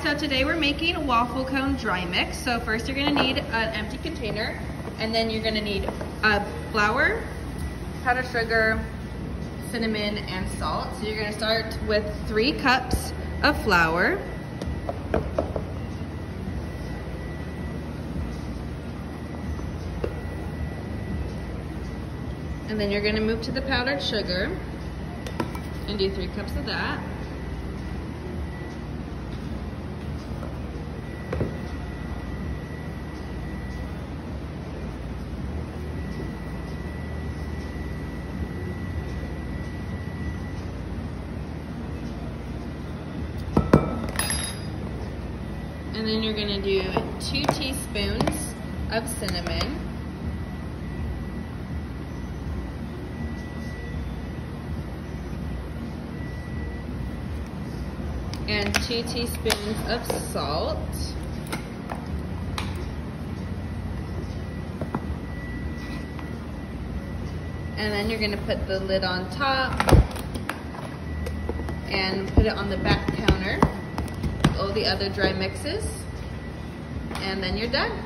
So today we're making waffle cone dry mix. So first you're gonna need an empty container, and then you're gonna need flour, powdered sugar, cinnamon, and salt. So you're gonna start with 3 cups of flour. And then you're gonna move to the powdered sugar and do 3 cups of that. And then you're gonna do 2 teaspoons of cinnamon. And 2 teaspoons of salt. And then you're gonna put the lid on top and put it on the back counter with all the other dry mixes. And then you're done.